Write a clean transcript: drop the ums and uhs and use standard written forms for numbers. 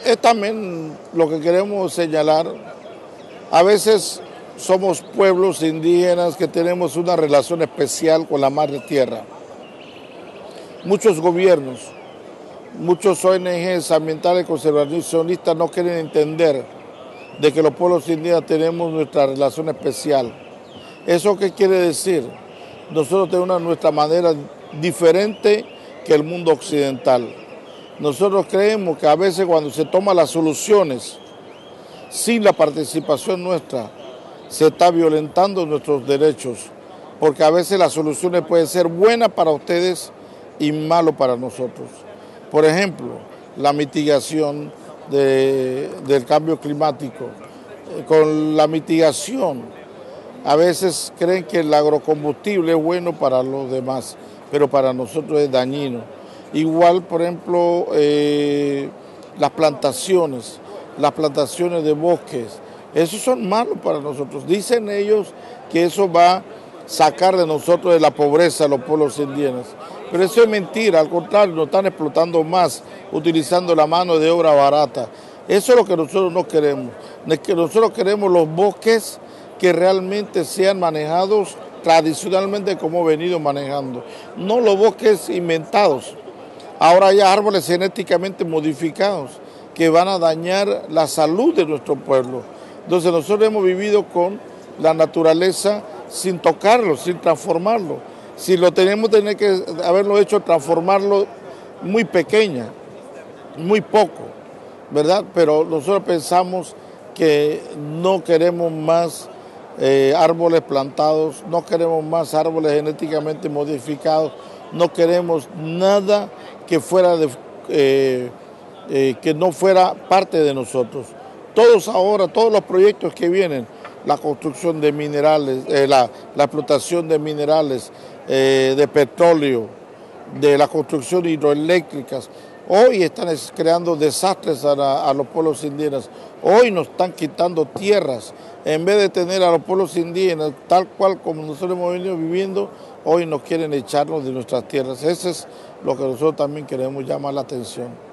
es también lo que queremos señalar. A veces somos pueblos indígenas que tenemos una relación especial con la madre tierra. Muchos gobiernos, muchos ONGs ambientales conservacionistas no quieren entender de que los pueblos indígenas tenemos nuestra relación especial. ¿Eso qué quiere decir? Nosotros tenemos nuestra manera diferente que el mundo occidental. Nosotros creemos que a veces cuando se toman las soluciones sin la participación nuestra, se está violentando nuestros derechos, porque a veces las soluciones pueden ser buenas para ustedes y malas para nosotros. Por ejemplo, la mitigación del cambio climático. Con la mitigación, a veces creen que el agrocombustible es bueno para los demás, pero para nosotros es dañino. Igual, por ejemplo, las plantaciones de bosques, esos son malos para nosotros. Dicen ellos que eso va a sacar de nosotros de la pobreza a los pueblos indígenas. Pero eso es mentira, al contrario, nos están explotando más, utilizando la mano de obra barata. Eso es lo que nosotros no queremos. Nosotros queremos los bosques que realmente sean manejados tradicionalmente como he venido manejando, no los bosques inventados. Ahora hay árboles genéticamente modificados que van a dañar la salud de nuestro pueblo. Entonces nosotros hemos vivido con la naturaleza sin tocarlo, sin transformarlo. Si lo tenemos que haberlo hecho, transformarlo muy pequeña, muy poco, ¿verdad? Pero nosotros pensamos que no queremos más árboles plantados, no queremos más árboles genéticamente modificados, no queremos nada que fuera que no fuera parte de nosotros. Todos los proyectos que vienen, la construcción de minerales, la explotación de minerales, de petróleo, de la construcción hidroeléctricas, hoy están creando desastres a los pueblos indígenas. Hoy nos están quitando tierras. En vez de tener a los pueblos indígenas tal cual como nosotros hemos venido viviendo, hoy nos quieren echarnos de nuestras tierras. Eso es lo que nosotros también queremos llamar la atención.